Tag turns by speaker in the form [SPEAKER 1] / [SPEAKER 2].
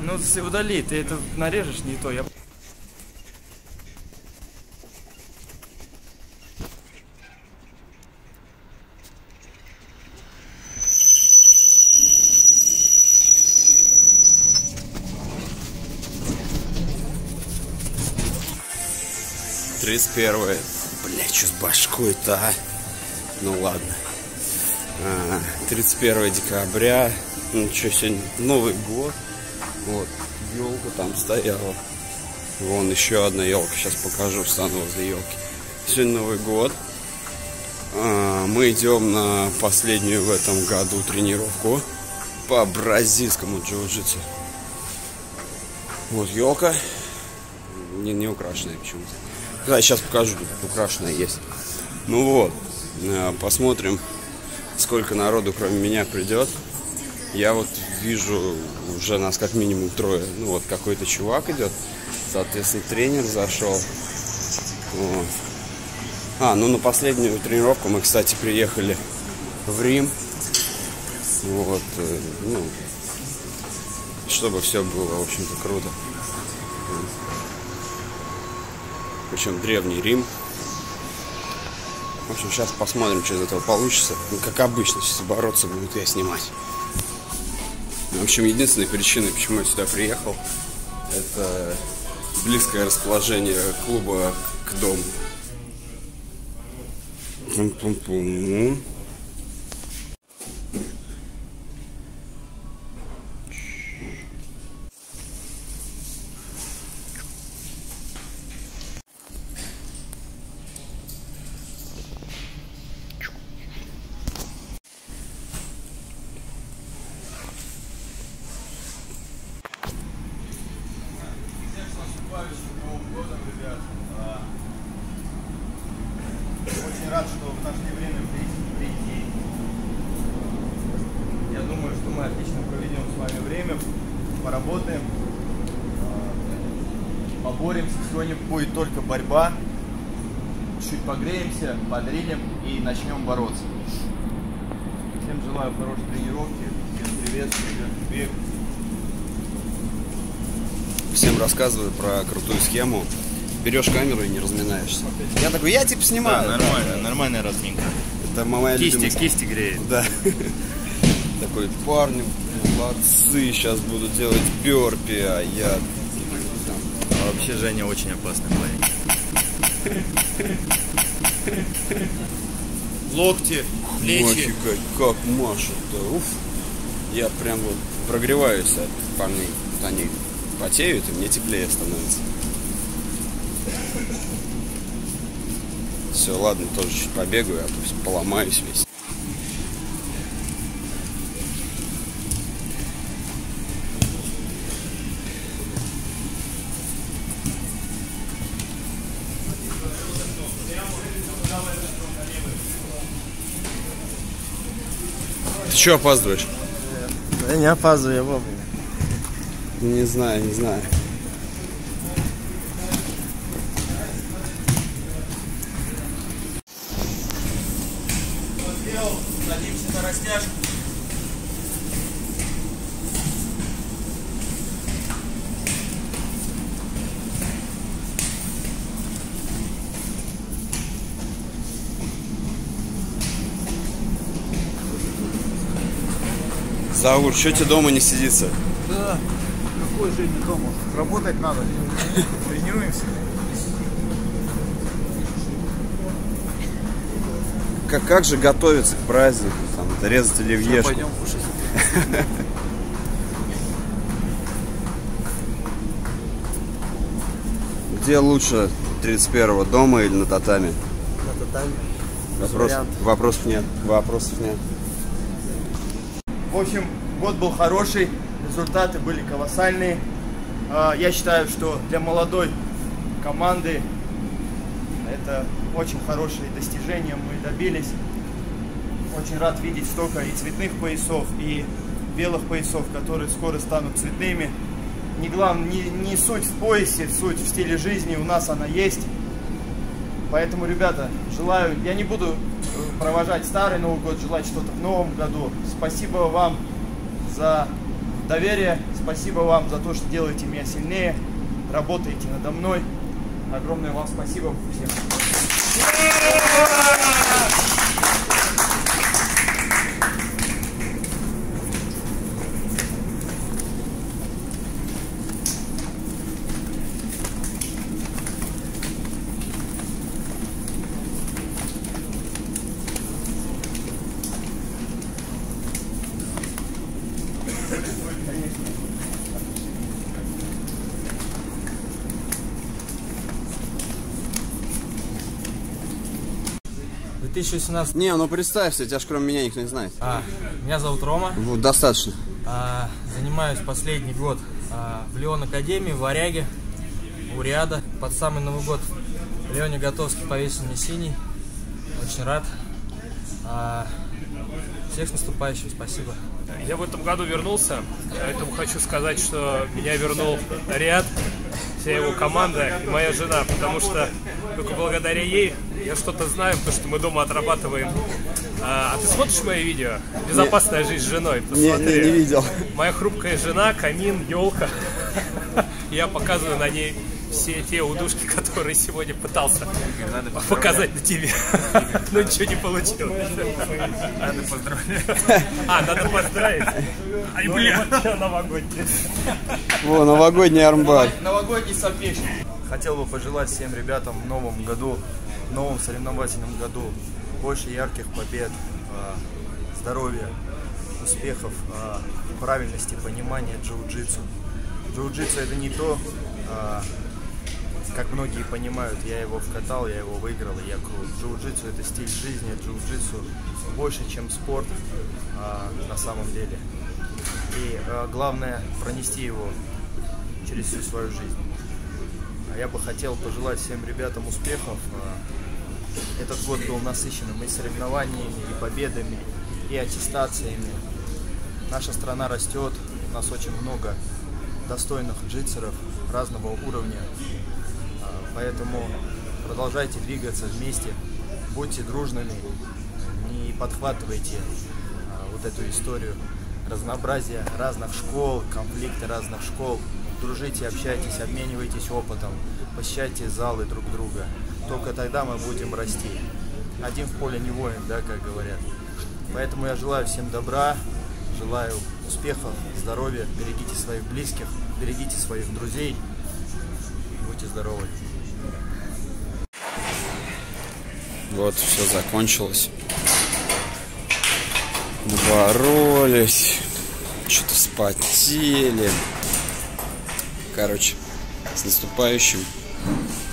[SPEAKER 1] Ну, удали, ты это нарежешь, не то. Я...
[SPEAKER 2] Тридцать первое. Блять, что с башкой-то, а? Ну ладно. 31 декабря. Ну что, сегодня Новый год. Вот, елка там стояла. Вон еще одна елка. Сейчас покажу, встану возле елки. Сегодня Новый год. Мы идем на последнюю в этом году тренировку по бразильскому джиу-джитсу. Вот елка. Не украшенная почему-то. Да, сейчас покажу, тут украшенная есть. Ну вот, посмотрим, сколько народу кроме меня придет. Я вот вижу, уже нас как минимум трое. Ну вот, какой-то чувак идет. Соответственно, тренер зашел. Вот. Ну на последнюю тренировку мы, кстати, приехали в Рим. Вот, ну, чтобы все было, в общем-то, круто. Причем древний Рим. В общем, сейчас посмотрим, что из этого получится. Ну, как обычно, если бороться будут, я снимать. В общем, единственной причиной, почему я сюда приехал, это близкое расположение клуба к дому. Пум-пум-пум.
[SPEAKER 1] Очень рад, что нашли время прийти. Я думаю, что мы отлично проведем с вами время, поработаем, поборемся. Сегодня будет только борьба. Чуть погреемся, подрилим и начнем бороться. Всем желаю хорошей тренировки, всем приветствую, бег.
[SPEAKER 2] Всем рассказываю про крутую схему. Берешь камеру и не разминаешься. Я такой, я типа снимаю.
[SPEAKER 1] Да, нормально, нормальная разминка.
[SPEAKER 2] Это моя любимая.
[SPEAKER 1] Кисти греет.
[SPEAKER 2] Да. Такой, парни, молодцы, сейчас буду делать бёрпи, а я...
[SPEAKER 1] А вообще Женя очень опасный парень. Локти, плечи.
[SPEAKER 2] Мощи, как машут-то. Уф. Я прям вот прогреваюсь от парней. Вот они потеют, и мне теплее становится. Все, ладно, тоже чуть побегаю, а то поломаюсь весь. Ты что опаздываешь?
[SPEAKER 1] Я не опаздываю, я вовремя.
[SPEAKER 2] Не знаю.
[SPEAKER 1] Садимся на растяжку.
[SPEAKER 2] Заур, что тебе дома не сидится?
[SPEAKER 1] Да, какой жизнь дома? Работать надо. Тренируемся.
[SPEAKER 2] Как же готовиться к празднику? Там, резать оливьешку.
[SPEAKER 1] Пойдем кушать.
[SPEAKER 2] Где лучше 31-го, дома или на татами?
[SPEAKER 1] На татами.
[SPEAKER 2] Вопросов нет.
[SPEAKER 1] В общем, год был хороший, результаты были колоссальные. Я считаю, что для молодой команды это очень хорошие достижения мы добились. Очень рад видеть столько и цветных поясов, и белых поясов, которые скоро станут цветными. Не главное, не суть в поясе, суть в стиле жизни, у нас она есть. Поэтому, ребята, желаю, я не буду провожать старый Новый год, желать что-то в новом году. Спасибо вам за доверие, спасибо вам за то, что делаете меня сильнее, работаете надо мной. Огромное вам спасибо всем.
[SPEAKER 3] В 2018...
[SPEAKER 2] Не, ну представься, тебя ж кроме меня никто не знает.
[SPEAKER 3] Меня зовут Рома.
[SPEAKER 2] Вот, достаточно.
[SPEAKER 3] Занимаюсь последний год в Лион Академии, в Варяге, у Риада. Под самый Новый год Леоне Готовский повесил мне синий. Очень рад. Всех с наступающим, спасибо.
[SPEAKER 4] Я в этом году вернулся, поэтому хочу сказать, что меня вернул Риад, вся его команда и моя жена, потому что только благодаря ей я что-то знаю, потому что мы дома отрабатываем. А ты смотришь мои видео? Безопасная жизнь с женой. Посмотри.
[SPEAKER 2] Не видел.
[SPEAKER 4] Моя хрупкая жена, камин, елка. Я показываю на ней все те удушки, которые сегодня пытался показать на ТВ. Но ничего не получилось.
[SPEAKER 5] Надо поздравлять.
[SPEAKER 4] Надо поздравить. Ай, бля, новогодний.
[SPEAKER 2] Во, новогодний армбар.
[SPEAKER 1] Новогодний соперник. Хотел бы пожелать всем ребятам в новом году, в новом соревновательном году больше ярких побед, здоровья, успехов, правильности, понимания джиу-джитсу. Джиу-джитсу это не то, как многие понимают, я его вкатал, я его выиграл, и я крут. Джиу-джитсу это стиль жизни, джиу-джитсу больше, чем спорт на самом деле. И главное пронести его через всю свою жизнь. Я бы хотел пожелать всем ребятам успехов. Этот год был насыщенным и соревнованиями, и победами, и аттестациями. Наша страна растет, у нас очень много достойных джитсеров разного уровня. Поэтому продолжайте двигаться вместе, будьте дружными, не подхватывайте вот эту историю разнообразия разных школ, конфликты разных школ. Дружите, общайтесь, обменивайтесь опытом, посещайте залы друг друга. Только тогда мы будем расти. Один в поле не воин, да, как говорят. Поэтому я желаю всем добра, желаю успехов, здоровья, берегите своих близких, берегите своих друзей, будьте здоровы.
[SPEAKER 2] Вот, все закончилось. Боролись, что-то вспотели. Короче, с наступающим.